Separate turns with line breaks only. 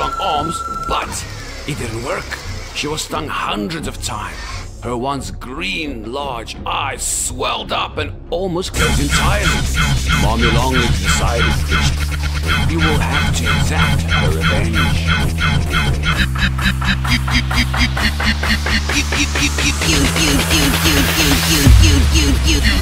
strong arms, but it didn't work. She was stung hundreds of times. Her once green, large eyes swelled up and almost closed entirely. Mommy Longlegs decided that you will have to exact her revenge.
You